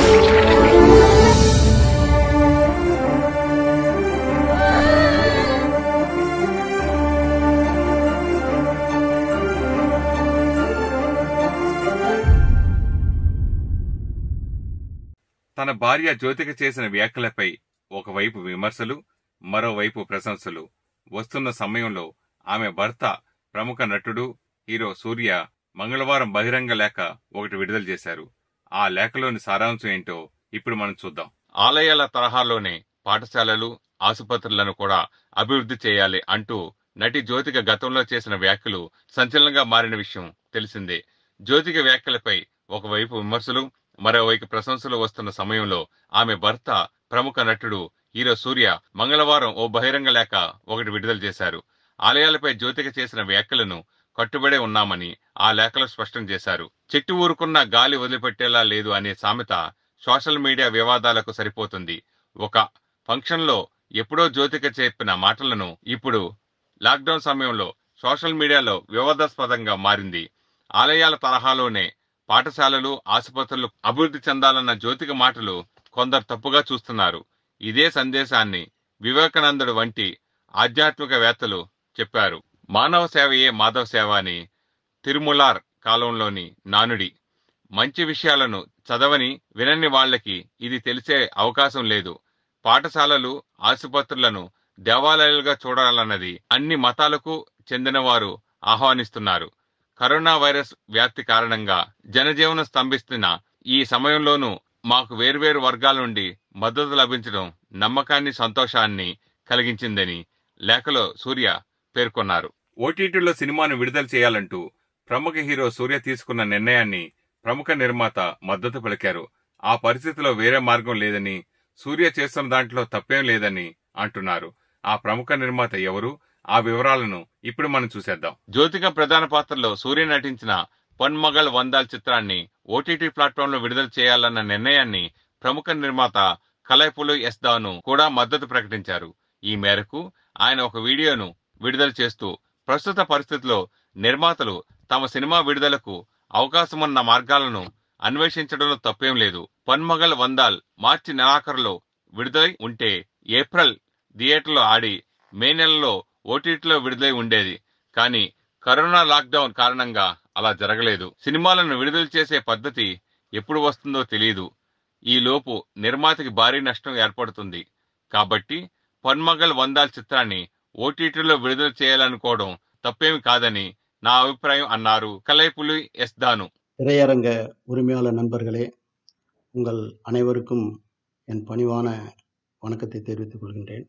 తన భార్య జ్యోతిక చేసిన వ్యాఖ్యలపై ఒకవైపు విమర్శలు, మరోవైపు ప్రశంసలు వస్తున్న సమయంలో ఆమె భర్త ప్రముఖ నటుడు హీరో సూర్య మంగళవారం బహిరంగ లేఖ ఒకటి విడుదల చేశారు. ఆ లేఖలోని సారాంశం ఏంటో ఇప్పుడు మనం చూద్దాం. ఆలయాల తరహాలోనే పాఠశాలలు, ఆసుపత్రులను కూడా అభివృద్ధి చేయాలి అంటూ నటి జ్యోతిక గతంలో చేసిన వ్యాఖ్యలు సంచలనంగా మారిన విషయం తెలిసిందే. జ్యోతిక వ్యాఖ్యలపై ఒకవైపు విమర్శలు, మరోవైపు ప్రశంసలు వస్తున్న సమయంలో ఆమె భర్త ప్రముఖ నటుడు హీరో సూర్య మంగళవారం ఓ బహిరంగ లేఖ ఒకటి విడుదల చేశారు. ఆలయాలపై జ్యోతిక చేసిన వ్యాఖ్యలను కట్టుబడే ఉన్నామని ఆ లేఖలో స్పష్టం చేశారు. చెట్టు ఊరుకున్న గాలి వదిలిపెట్టేలా లేదు అనే సామెత సోషల్ మీడియా వివాదాలకు సరిపోతుంది. ఒక ఫంక్షన్లో ఎప్పుడో జ్యోతిక చెప్పిన మాటలను ఇప్పుడు లాక్డౌన్ సమయంలో సోషల్ మీడియాలో వివాదాస్పదంగా మారింది. ఆలయాల తరహాలోనే పాఠశాలలు, ఆసుపత్రులు అభివృద్ధి చెందాలన్న జ్యోతిక మాటలు కొందరు తప్పుగా చూస్తున్నారు. ఇదే సందేశాన్ని వివేకానందుడు వంటి ఆధ్యాత్మికవేత్తలు చెప్పారు. మానవ సేవయే మాధవ సేవ అని తిరుమలార్ కాలంలోని నానుడి. మంచి విషయాలను చదవని, వినని వాళ్లకి ఇది తెలిసే అవకాశం లేదు. పాఠశాలలు, ఆసుపత్రులను దేవాలయాలుగా చూడాలన్నది అన్ని మతాలకు చెందినవారు ఆహ్వానిస్తున్నారు. కరోనా వైరస్ వ్యాప్తి కారణంగా జనజీవనం స్తంభిస్తున్న ఈ సమయంలోనూ మాకు వేర్వేరు వర్గాల నుండి మద్దతు లభించడం నమ్మకాన్ని, సంతోషాన్ని కలిగించిందని లేఖలో సూర్య పేర్కొన్నారు. ఓటీటీలో సినిమాను విడుదల చేయాలంటూ ప్రముఖ హీరో సూర్య తీసుకున్న నిర్ణయాన్ని ప్రముఖ నిర్మాత మద్దతు పలికారు. ఆ పరిస్థితిలో వేరే మార్గం లేదని, సూర్య చేస్తున్న దాంట్లో తప్పేం లేదని అంటున్నారు. ఆ ప్రముఖ నిర్మాత ఎవరు? ఆ వివరాలను ఇప్పుడు మనం చూసేద్దాం. జ్యోతిక ప్రధాన పాత్రలో సూర్య నటించిన పొన్మగల్ వందాల్ చిత్రాన్ని ఓటీటీ ప్లాట్ఫామ్ లో విడుదల చేయాలన్న నిర్ణయాన్ని ప్రముఖ నిర్మాత కలైపులు ఎస్ దాను కూడా మద్దతు ప్రకటించారు. ఈ మేరకు ఆయన ఒక వీడియోను విడుదల చేస్తూ ప్రస్తుత పరిస్థితిలో నిర్మాతలు తమ సినిమా విడుదలకు అవకాశమున్న మార్గాలను అన్వేషించడంలో తప్పేం లేదు. పొన్మగల్ వందాల్ మార్చి నెలాఖరులో విడుదలై ఉంటే ఏప్రిల్ థియేటర్లో ఆడి మే నెలలో ఓటీటీలో విడుదలై ఉండేది. కానీ కరోనా లాక్డౌన్ కారణంగా అలా జరగలేదు. సినిమాలను విడుదల చేసే పద్ధతి ఎప్పుడు వస్తుందో తెలియదు. ఈ లోపు నిర్మాతకి భారీ నష్టం ఏర్పడుతుంది. కాబట్టి పొన్మగల్ వందాల్ చిత్రాన్ని ఓటీటీలో విడుదల చేయాలనుకోవడం తప్పేమి కాదని నా అభిప్రాయం అన్నారు కలైపులు ఎస్ దాను. திரையரங்க உரிமையாளர் நண்பர்களே, உங்கள் அனைவருக்கும் என் பணிவான வணக்கத்தை தெரிவித்துக் கொள்கின்றேன்.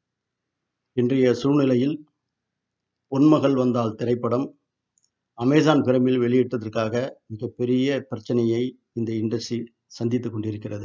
இன்றைய சூழ்நிலையில் பொன்மகள் வந்தால் திரைப்படம் அமேசான் பிரைமில் வெளியிட்டதற்காக மிகப்பெரிய பிரச்சனையை இந்த இண்டஸ்ட்ரி சந்தித்து கொண்டிருக்கிறது.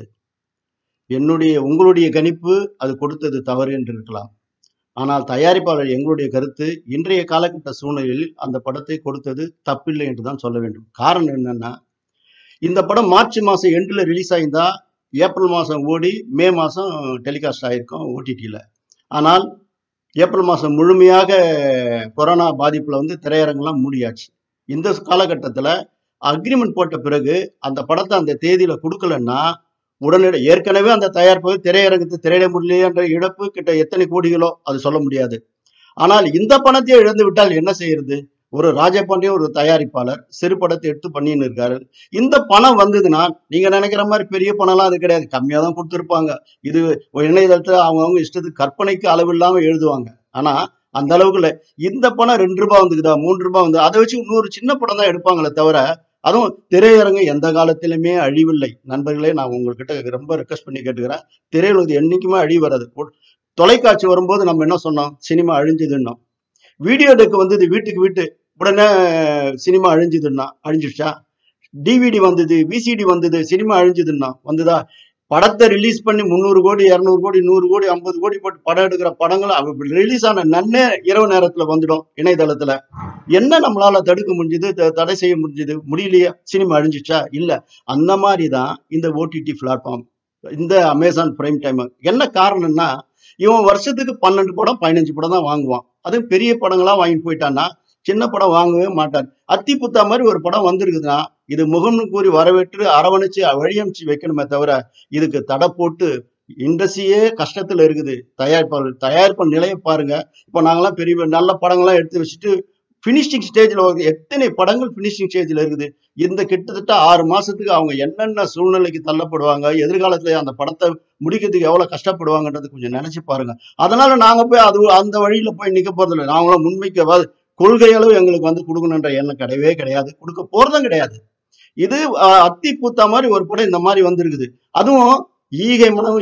உங்களுடைய கணிப்பு அது கொடுத்தது தவறு என்று இருக்கலாம். ஆனால் தயாரிப்பாளர் எங்களுடைய கருத்து இன்றைய காலகட்ட சூழ்நிலையில் அந்த படத்தை கொடுத்தது தப்பில்லை என்று தான் சொல்ல வேண்டும். காரணம் என்னன்னா, இந்த படம் மார்ச் மாதம் எண்டில் ரிலீஸ் ஆயிருந்தா ஏப்ரல் மாதம் ஓடி மே மாதம் டெலிகாஸ்ட் ஆகிருக்கும் ஓடிடியில். ஆனால் ஏப்ரல் மாதம் முழுமையாக கொரோனா பாதிப்பில் திரையரங்கெல்லாம் மூடியாச்சு. இந்த காலகட்டத்தில் அக்ரிமெண்ட் போட்ட பிறகு அந்த படத்தை அந்த தேதியில் கொடுக்கலன்னா உடனடி ஏற்கனவே அந்த தயாரிப்பு திரையரங்கத்தை திரையிட முடியலையன்ற இழப்பு கிட்ட எத்தனை கோடிகளோ அது சொல்ல முடியாது. ஆனால் இந்த பணத்தை இழந்து விட்டால் என்ன செய்யறது? ஒரு ராஜபாண்டியன் ஒரு தயாரிப்பாளர் சிறு படத்தை எடுத்து பண்ணின்னு இருக்காரு. இந்த பணம் வந்ததுன்னா நீங்க நினைக்கிற மாதிரி பெரிய பணம்லாம் அது கிடையாது, கம்மியா தான் கொடுத்துருப்பாங்க. இது இணையதளத்துல அவங்கவுங்க இஷ்டத்துக்கு கற்பனைக்கு அளவு இல்லாம எழுதுவாங்க. ஆனா அந்த அளவுக்குல இந்த பணம் 2 ரூபாய் வந்துக்குதா 3 ரூபாய் வந்து அதை வச்சு இன்னொரு சின்ன படம் தான் எடுப்பாங்களே தவிர, அதுவும் திரையரங்கம் எந்த காலத்திலுமே அழிவில்லை. நண்பர்களே, நான் உங்ககிட்ட ரொம்ப ரெக்வஸ்ட் பண்ணி கேட்டுக்கிறேன், திரையுலகம் என்னைக்குமே அழிவு வராது. தொலைக்காட்சி வரும்போது நம்ம என்ன சொன்னோம்? சினிமா அழிஞ்சுதுன்னோம். வீடியோ டெக் வந்தது வீட்டுக்கு வீட்டு, உடனே சினிமா அழிஞ்சிடுச்சா? டிவிடி வந்தது, விசிடி வந்தது, சினிமா அழிஞ்சுதுன்னா வந்துதா? படத்தை ரிலீஸ் பண்ணி 300 கோடி 200 கோடி 100 கோடி 50 கோடி போட்டு படம் எடுக்கிற படங்கள் ரிலீஸ் ஆன நன்னே இரவு நேரத்துல வந்துடும் இணையதளத்துல. என்ன நம்மளால தடுக்க முடிஞ்சது, தடை செய்ய முடிஞ்சது? முடியலையே. சினிமா அழிஞ்சிச்சா? இல்ல. அந்த மாதிரி தான் இந்த ஓடிடி பிளாட்ஃபார்ம், இந்த அமேசான் பிரைம் டைம். என்ன காரணம்னா, இவன் வருஷத்துக்கு 12 படம் 15 படம் தான் வாங்குவான். அதுவும் பெரிய படங்களா வாங்கிட்டு போயிட்டான்னா சின்ன படம் வாங்கவே மாட்டார். அத்தி புத்தா மாதிரி ஒரு படம் வந்திருக்குதுன்னா இது முகம்னு கூறி வரவேற்று அரவணைச்சு வழியமைச்சு வைக்கணுமே தவிர இதுக்கு தடை போட்டு இண்டஸ்ட்ரியே கஷ்டத்துல இருக்குது. தயாரிப்பாளர் நிலையை பாருங்க. இப்போ நாங்கெல்லாம் பெரிய நல்ல படங்கள்லாம் எடுத்து வச்சுட்டு பினிஷிங் ஸ்டேஜ்ல எத்தனை படங்கள் பினிஷிங் ஸ்டேஜ்ல இருக்குது. இந்த கிட்டத்தட்ட 6 மாசத்துக்கு அவங்க என்னென்ன சூழ்நிலைக்கு தள்ளப்படுவாங்க, எதிர்காலத்துல அந்த படத்தை முடிக்கிறதுக்கு எவ்வளவு கஷ்டப்படுவாங்கன்றது கொஞ்சம் நினைச்சு பாருங்க. அதனால நாங்க போய் அந்த வழியில போய் நிக்க போறதில்லை. நாங்களும் முன்வைக்க கொள்கை அளவு எங்களுக்கு கொடுக்கணுன்ற எண்ணம் கிடையவே கிடையாது, கொடுக்க போறதும் கிடையாது. இது அத்தி பூத்தா மாதிரி ஒரு படம் இந்த மாதிரி வந்திருக்குது. அதுவும் ஈகை மனம்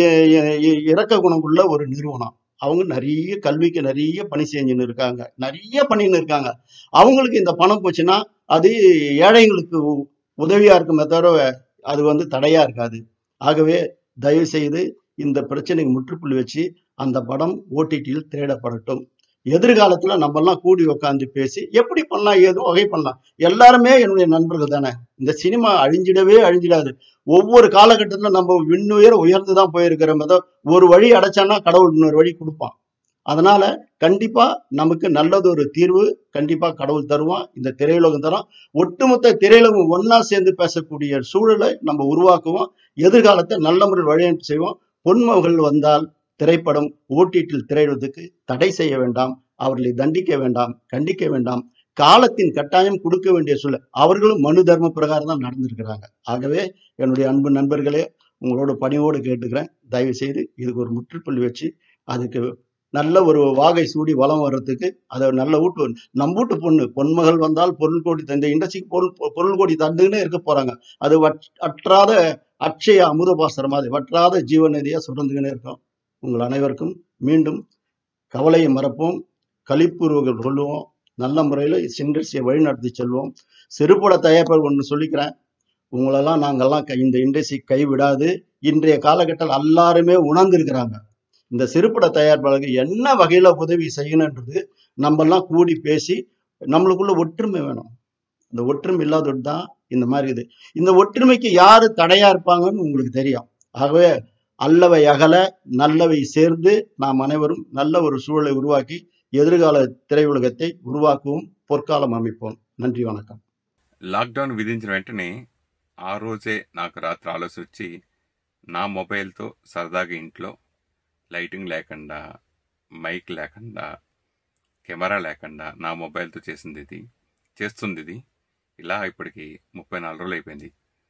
இறக்க குணம் உள்ள ஒரு நிறுவனம். அவங்க நிறைய கல்விக்கு நிறைய பணி செஞ்சுன்னு இருக்காங்க, நிறைய பண்ணின்னு இருக்காங்க. அவங்களுக்கு இந்த பணம் போச்சுன்னா அது ஏழைங்களுக்கு உதவியா இருக்குமே தவிர அது தடையா இருக்காது. ஆகவே தயவு செய்து இந்த பிரச்சனைக்கு முற்றுப்புள்ளி வச்சு அந்த படம் ஓடிடியில் திரையிடப்படட்டும். எதிர்காலத்துல நம்ம எல்லாம் கூடி உட்காந்து பேசி எப்படி பண்ணலாம், ஏதோ வகை பண்ணலாம். எல்லாருமே என்னுடைய நண்பர்கள் தானே. இந்த சினிமா அழிஞ்சிடாது. ஒவ்வொரு காலகட்டத்துல நம்ம உயர்ந்துதான் போயிருக்கிறோம். ஒரு வழி அடைச்சான்னா கடவுள் இன்னொரு வழி கொடுப்பான். அதனால கண்டிப்பா நமக்கு நல்லது ஒரு தீர்வு கண்டிப்பா கடவுள் தருவான், இந்த திரையுலகம் தரும். ஒட்டுமொத்த திரையுலகம் ஒன்னா சேர்ந்து பேசக்கூடிய சூழலை நம்ம உருவாக்குவோம். எதிர்காலத்தை நல்ல முறையில் வழியமைப்பு செய்வோம். பொன்மகள் வந்தால் திரைப்படம் ஓடிடியில் திரையிடுவதற்கு தடை செய்ய வேண்டாம், அவர்களை தண்டிக்க வேண்டாம், கண்டிக்க வேண்டாம். காலத்தின் கட்டாயம் கொடுக்க வேண்டிய சூழல். அவர்களும் மனு தர்ம பிரகாரம் தான் நடந்திருக்கிறாங்க. ஆகவே என்னுடைய அன்பு நண்பர்களே, உங்களோட பணியோடு கேட்டுக்கிறேன், தயவு செய்து இதுக்கு ஒரு முற்றுப்புள்ளி வச்சு அதுக்கு நல்ல ஒரு வாகை சூடி வளம் வர்றதுக்கு அதை நல்ல நம்ம வீட்டு பொன்மகள் வந்தால் பொருள் கோடி இந்த இண்டஸ்ட்ரிக்கு பொருள் கோடி தந்துன்னே இருக்க போறாங்க. அது அற்றாத அட்சய அமுதபாசரம் மாதிரி வற்றாத ஜீவநதியா சுரந்துக்கினே இருக்கும். உங்கள் அனைவருக்கும் மீண்டும் கவலையை மறப்போம், களிப்புருவங்கள் கொள்வோம், நல்ல முறையில் இண்டஸ்ட்ரியை வழிநடத்தி செல்வோம். சிறுபட தயாரிப்பாளர் ஒன்று சொல்லிக்கிறேன், உங்களெல்லாம் நாங்கள்லாம் இந்த இண்டஸ்ட்ரி கைவிடாது. இன்றைய காலகட்டத்தில் எல்லாருமே உணர்ந்திருக்கிறாங்க. இந்த சிறுபட தயாரிப்பாளர்கள் என்ன வகையில உதவி செய்யணுன்றது நம்மெல்லாம் கூடி பேசி நம்மளுக்குள்ள ஒற்றுமை வேணும். இந்த ஒற்றுமை இல்லாதது தான் இந்த மாதிரி இது. இந்த ஒற்றுமைக்கு யாரு தடையா இருப்பாங்கன்னு உங்களுக்கு தெரியும். ஆகவே அல்லவை அகல நல்லவை சேர்ந்து நாம் அனைவரும் நல்ல ஒரு சூழலை உருவாக்கி எதிர்கால திரையுலகத்தை ఉరువాకువం పొర్కాలం அமைப்போம். நன்றி, వణకం. లాక్డౌన్ విధించిన వెంటనే ఆ రోజే నాకు రాత్రి ఆలోచన వచ్చి నా మొబైల్తో సరదాగా ఇంట్లో లైటింగ్ లేకుండా, మైక్ లేకుండా, కెమెరా లేకుండా నా మొబైల్తో చేస్తుంది ఇది. ఇలా ఇప్పటికి 34 రోజులు అయిపోయింది.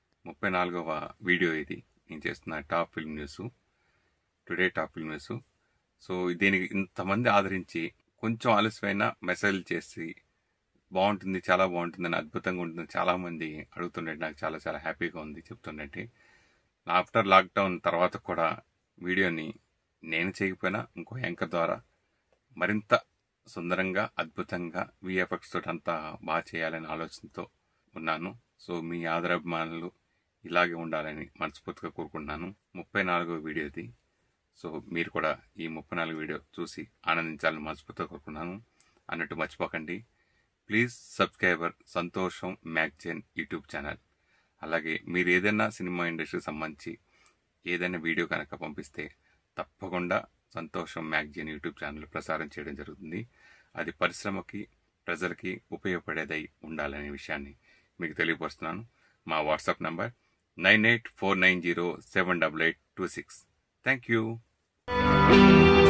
34వ వీడియో ఇది నేను చేస్తున్న top film news, today top film news. So దీనికి ఇంతమంది ఆదరించి కొంచెం ఆలస్యమైన మెసేజ్ చేసి బాగుంటుంది, చాలా బాగుంటుందని, అద్భుతంగా ఉంటుంది చాలామంది అడుగుతుండే. నాకు చాలా చాలా హ్యాపీగా ఉంది చెప్తుండే. ఆఫ్టర్ లాక్డౌన్ తర్వాత కూడా వీడియోని నేను చేయకపోయినా ఇంకో యాంకర్ ద్వారా మరింత సుందరంగా, అద్భుతంగా విఎఫ్ఎక్స్ తోటి అంతా బాగా చేయాలనే ఆలోచనతో ఉన్నాను. సో మీ ఆదరాభిమానులు ఇలాగే ఉండాలని మనస్ఫూర్తిగా కోరుకుంటున్నాను. 34వ వీడియో ఇది. సో మీరు కూడా ఈ 34 వీడియో చూసి ఆనందించాలని మనస్ఫూర్తిగా కోరుకుంటున్నాను. అన్నట్టు మర్చిపోకండి, please subscriber Santosham magazine YouTube channel. అలాగే మీరు ఏదైనా సినిమా ఇండస్ట్రీకి సంబంధించి ఏదైనా వీడియో కనుక పంపిస్తే తప్పకుండా సంతోషం మ్యాగజైన్ యూట్యూబ్ ఛానల్ ప్రసారం చేయడం జరుగుతుంది. అది పరిశ్రమకి, ప్రజలకి ఉపయోగపడేదై ఉండాలనే విషయాన్ని మీకు తెలియపరుస్తున్నాను. మా వాట్సాప్ నంబర్ 9849078826. Thank you.